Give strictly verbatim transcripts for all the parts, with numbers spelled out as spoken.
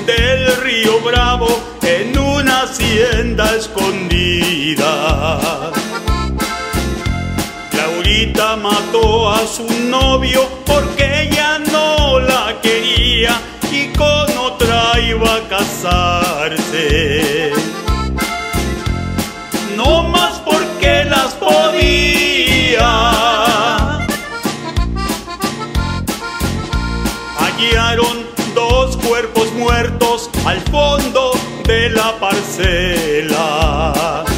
del Río Bravo, en una hacienda escondida. Laurita mató a su novio porque ella no la quería y con otra iba a casarse. No más porque las podía. Hallaron dos cuerpos muertos al fondo de la parcela.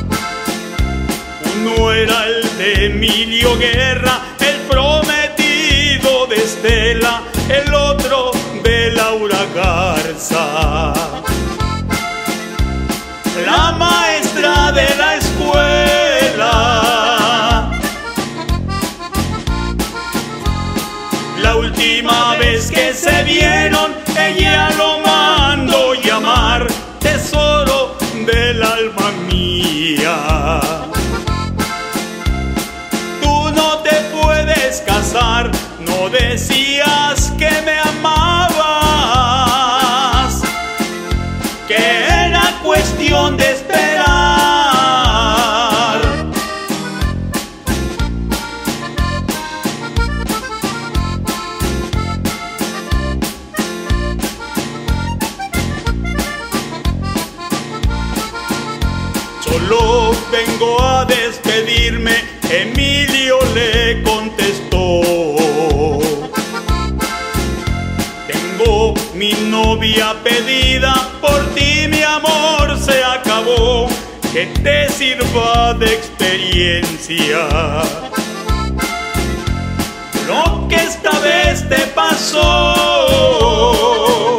Uno era el de Emilio Guerra, el prometido de Estela, el otro de Laura Garza, la maestra de la escuela. La última vez que se vieron, ella lo mandó llamar tesoro del alma mía. Tú no te puedes casar, no decías que me amabas, que era cuestión de esperar. Solo vengo a despedirme, Emilio le contestó. Tengo mi novia pedida, por ti mi amor se acabó, que te sirva de experiencia lo que esta vez te pasó.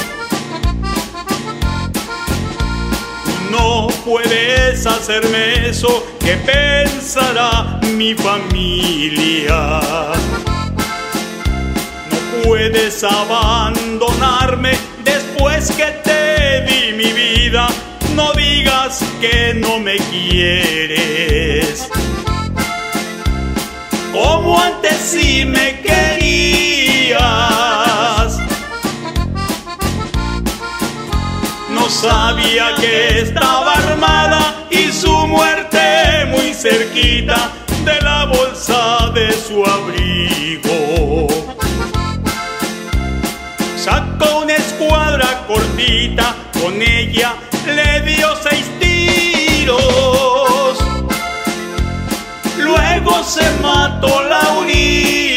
No puedes hacerme eso, que pensará mi familia. No puedes abandonarme después que te di mi vida. No digas que no me quieres, como antes sí me querías. No sabía que estaba armada y su muerte muy cerquita de la bolsa de su abrigo. Sacó una escuadra cortita, con ella le dio seis tiros. Luego se mató Laurita.